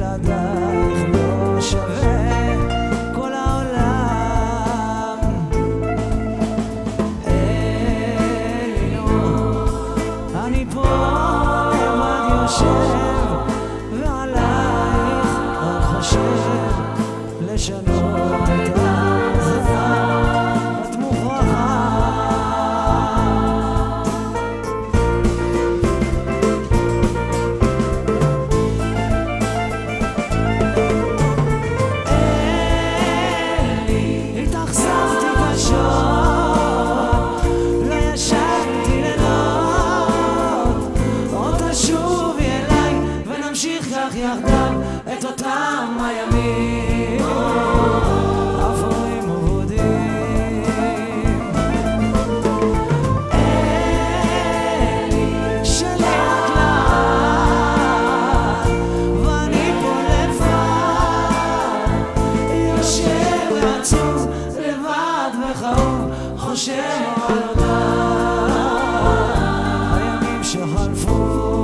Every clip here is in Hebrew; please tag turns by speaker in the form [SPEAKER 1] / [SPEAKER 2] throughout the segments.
[SPEAKER 1] בלעדייך לא שווה כל העולם. אלינור, אני פה לבד יושב ועלייך רק חושב לשנות את את מוכרחה. התאכזבתי קשות, לא ישנתי לילות, עוד תשובי אליי ונמשיך כך יחדיו את אותם הימים אפורים ובודים. אלי שלאט לאט ואני פה לבד, יושב ועצוב לבד וחרוב, חושב על אותם הימים שחלפו.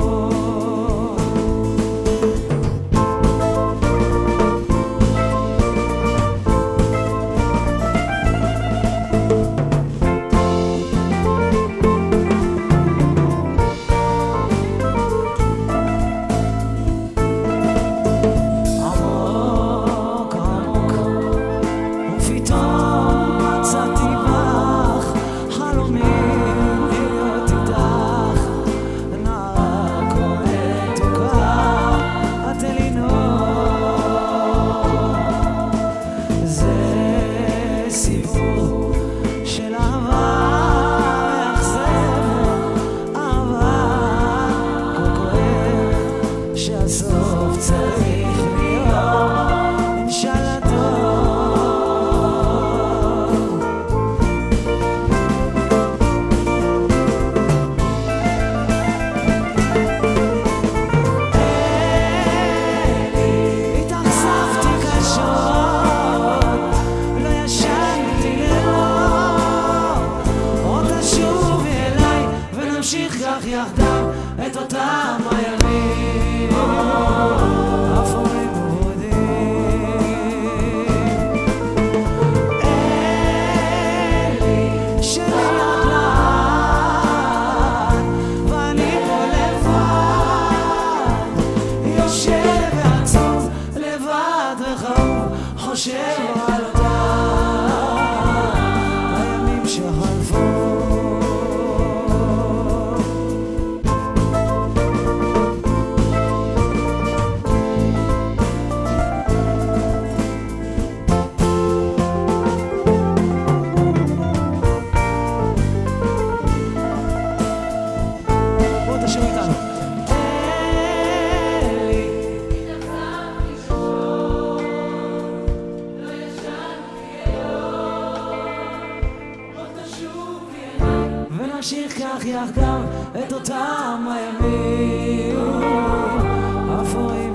[SPEAKER 1] שהסוף צריך להיות אינשאללה טוב. התאכזבתי קשות, לא ישנתי לילות, עוד תשובי אליי ונמשיך כך יחדיו את אותם הימים אפורים ובודים. אלי שלאט לאט ואני פה לבד, יושב ועצוב לבד וחרוב, חושב על אותם הימים שחלפו. ונמשיך כך יחדיו את אותם הימים אפורים